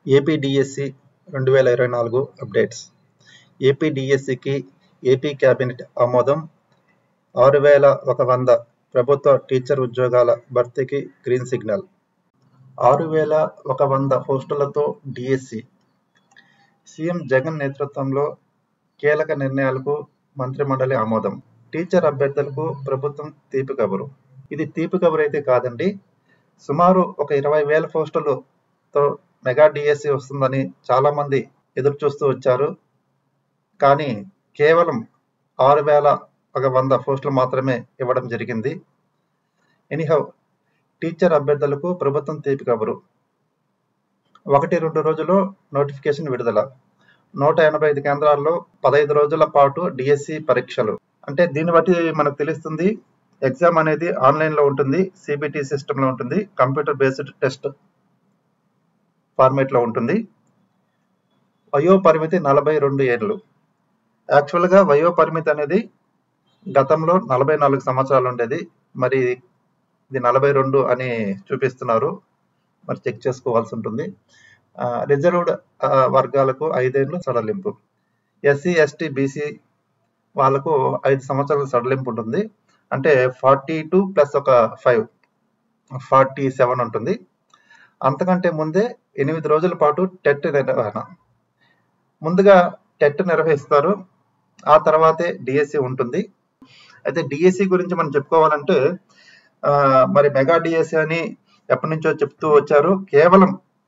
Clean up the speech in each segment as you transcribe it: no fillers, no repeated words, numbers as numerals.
AP DSC 2024 updates. AP డిఎస్సికి AP cabinet ఆమోదం. 6100 ప్రభుత్వ టీచర్ ఉద్యోగాల భర్తీకి గ్రీన్ సిగ్నల్. 6100 పోస్టులతో డిఎస్సి. సీఎం జగన్ నేతృత్వంలో కీలక నిర్ణయాలకు మంత్రిమండలి ఆమోదం. టీచర్ అభ్యర్థులకు ప్రభుత్వం తీపి కబురు. ఇది తీపి కబురు అయితే కాదండి. సుమారు ఒక 20,000 పోస్టులతో మెగా డిఎస్సి వస్తుందని చాలా మంది ఎదురు చూస్తూ వచ్చారు. కానీ కేవలం 6100 పోస్టులు మాత్రమే ఇవ్వడం జరిగింది. ఎనీహౌ, టీచర్ అభ్యర్థులకు ప్రభుత్వం తీపి కబురు. 1-2 రోజుల్లో నోటిఫికేషన్ విడుదల. 185 కేంద్రాల్లో 15 రోజుల పాటు డిఎస్సి పరీక్షలు. అంటే దీన్ని బట్టి మనకు తెలుస్తుంది, ఎగ్జామ్ అనేది ఆన్లైన్లో ఉంటుంది, సిబిటి సిస్టంలో ఉంటుంది, కంప్యూటర్ బేస్డ్ టెస్ట్ ఫార్మేట్లో ఉంటుంది. వయో పరిమితి 42 ఏళ్ళు. యాక్చువల్గా వయో పరిమితి అనేది గతంలో 44 సంవత్సరాలు ఉండేది. మరి ఇది 42 అని చూపిస్తున్నారు. మరి చెక్ చేసుకోవాల్సి ఉంటుంది. రిజర్వ్డ్ వర్గాలకు 5 ఏళ్ళు సడలింపు. ఎస్సీ ఎస్టీ బీసీ వాళ్ళకు 5 సంవత్సరాల సడలింపు ఉంటుంది. అంటే 42 ప్లస్ ఒక 5 47 ఉంటుంది. అంతకంటే ముందే 8 రోజుల పాటు టెట్ నిర్వహణ. ముందుగా టెట్ నిర్వహిస్తారు, ఆ తర్వాతే డిఎస్సి ఉంటుంది. అయితే డిఎస్సి గురించి మనం చెప్పుకోవాలంటే మరి మెగా డిఎస్సి అని ఎప్పటి నుంచో చెప్తూ వచ్చారు. కేవలం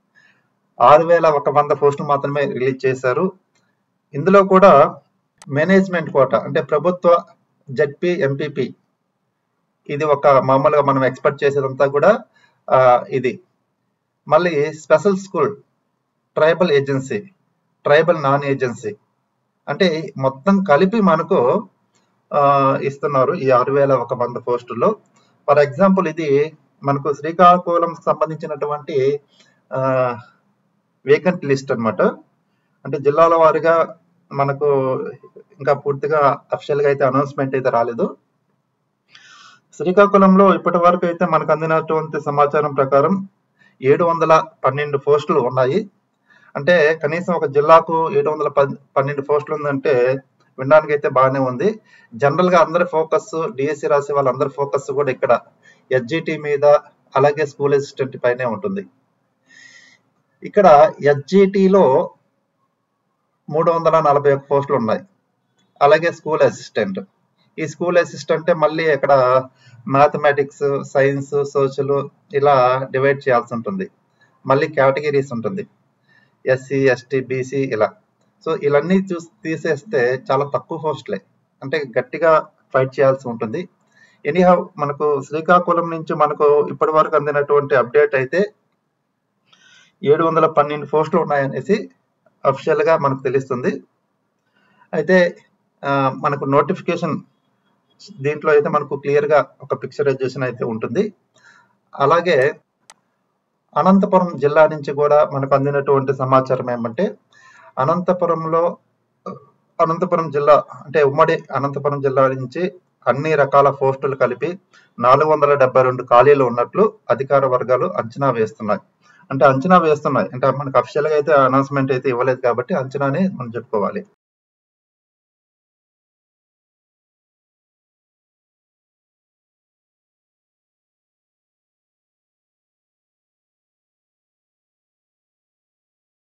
6100 పోస్టులు మాత్రమే రిలీజ్ చేశారు. ఇందులో కూడా మేనేజ్మెంట్ కోటా అంటే ప్రభుత్వ జెడ్పీ ఎంపీపీ ఇది ఒక మామూలుగా మనం ఎక్స్పెక్ట్ చేసేదంతా కూడా ఇది. మళ్ళీ special school, tribal agency, tribal non agency అంటే మొత్తం కలిపి మనకు ఇస్తున్నారు ఈ 6100 పోస్టుల్లో. ఫర్ ఎగ్జాంపుల్ ఇది మనకు శ్రీకాకుళం సంబంధించినటువంటి వేకెంట్ లిస్ట్ అన్నమాట. అంటే జిల్లాల వారీగా మనకు ఇంకా పూర్తిగా అఫిషియల్గా అయితే అనౌన్స్మెంట్ అయితే రాలేదు. శ్రీకాకుళంలో ఇప్పటి వరకు అయితే మనకు అందినటువంటి సమాచారం ప్రకారం 712 పోస్టులు ఉన్నాయి. అంటే కనీసం ఒక జిల్లాకు 712 పోస్టులు ఉందంటే వినడానికి అయితే బాగానే ఉంది. జనరల్ గా అందరి ఫోకస్, డిఎస్సి రాసే వాళ్ళందరి ఫోకస్ కూడా ఇక్కడ ఎస్జిటి మీద, అలాగే స్కూల్ అసిస్టెంట్ పైనే ఉంటుంది. ఇక్కడ ఎస్జిటిలో 341 పోస్టులు ఉన్నాయి. అలాగే స్కూల్ అసిస్టెంట్, ఈ స్కూల్ అసిస్టెంట్ మళ్ళీ ఇక్కడ మ్యాథమెటిక్స్, సైన్స్, సోషల్ ఇలా డివైడ్ చేయాల్సి ఉంటుంది. మళ్ళీ కేటగిరీస్ ఉంటుంది, ఎస్సీ ఎస్టీ బీసీ ఇలా. సో ఇవన్నీ తీసేస్తే చాలా తక్కువ పోస్టులే, అంటే గట్టిగా ఫైట్ చేయాల్సి ఉంటుంది. ఎనీహౌ మనకు శ్రీకాకుళం నుంచి మనకు ఇప్పటి వరకు అందినటువంటి అప్డేట్ అయితే 712 పోస్టులు ఉన్నాయనేసి అఫిషియల్గా మనకు తెలుస్తుంది. అయితే మనకు నోటిఫికేషన్ దీంట్లో అయితే మనకు క్లియర్గా ఒక పిక్చరైజేషన్ అయితే ఉంటుంది. అలాగే అనంతపురం జిల్లా నుంచి కూడా మనకు అందినటువంటి సమాచారం ఏమంటే అనంతపురం జిల్లా అంటే ఉమ్మడి అనంతపురం జిల్లా నుంచి అన్ని రకాల పోస్టులు కలిపి 472 ఖాళీలు ఉన్నట్లు అధికార వర్గాలు అంచనా వేస్తున్నాయి. అంటే మనకు అఫిషియల్గా అయితే అనౌన్స్మెంట్ అయితే ఇవ్వలేదు కాబట్టి అంచనానే మనం చెప్పుకోవాలి.